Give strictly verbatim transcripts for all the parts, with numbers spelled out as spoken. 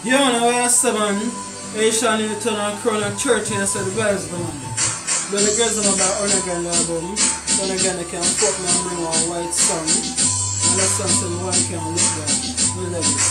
Yeah, man, I was seven. Asian in the town and crown and church and I said the vibes, man. But the girls on about Oregon album. Then again, I can fuck me and bring one white song. And that song said one can look back. We love it.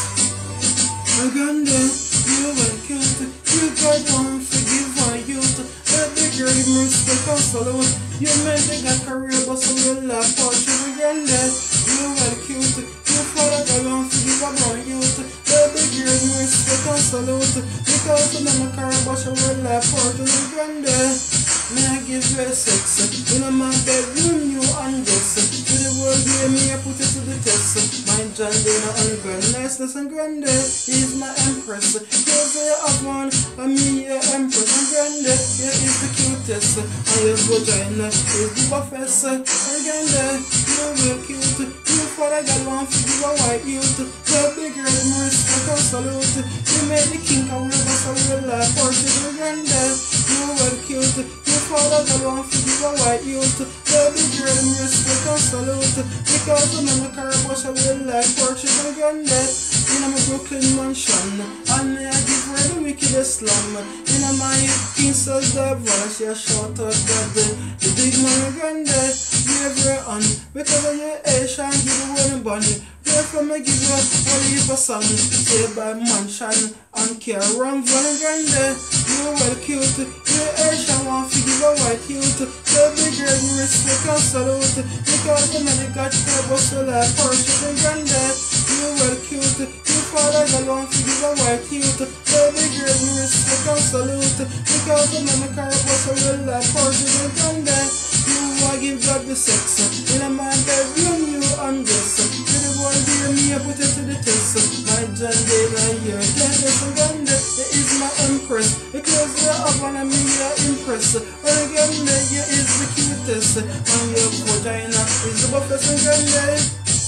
Uganda, you welcome to you got one forgive one youth. Let the girl give me respect and salute. You made the got career but some real life out to Uganda. You welcome to you father got one forgive one youth. Let the girl give me respect and salute. Because the man career but some real life out to Uganda. May I give you a sex? In my bedroom you undress. To the world hear me I put it to the test. My John Dana and grand niceness and grande is my empress. Cause you have one and me your empress and grande. Yeah is the cutest. And your vagina is the buffest. And grande, you real cute. You father got one for give a white youth. The big girl in respect and salute. You made the king a real boss a real life horses and grande. You well cute. Father got one for give a white youth. Baby girl in respect and salute. Because the man of Carabosh a real life fortune and granddad. In my Brooklyn mansion. And I give her the wickedest slum. In my princess Devon. She a shout out that the, the big man of granddad. Give her on. Because of your Asian give her one and bunny. Therefore me give you a leaf of song. Say by mansion and care run van and granddad. You well cute. You Asian one for give a white youth. Baby girl me respect and salute. Because the man got care but so like Porsche and granddad. You well cute. You father got one for give a white youth. Baby girl me respect and salute. Because the man care but so real like Porsche and granddad. You want give God the sex. In a man bedroom you undress. To the world hear me I put it to the test. My John Dana here. Gladys and granddad. It is my empress. Because you have one of me you impress. Well again you is the cutest. And your vagina is the buffest and granddad.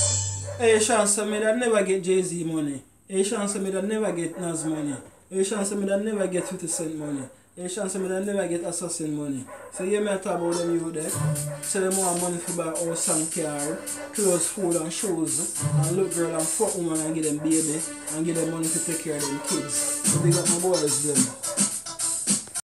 Hey Sean said me that never get Jay-Z money. Hey Sean said me that never get Nas money. Hey Sean said me that never get fifty cent money. Hey Sean said me that never get assassin money. So you may talk about them you there. So them want money for buy house and car, clothes, food and shoes. And look girl and fuck woman and give them baby. And give them money to take care of them kids. So big up my boys them.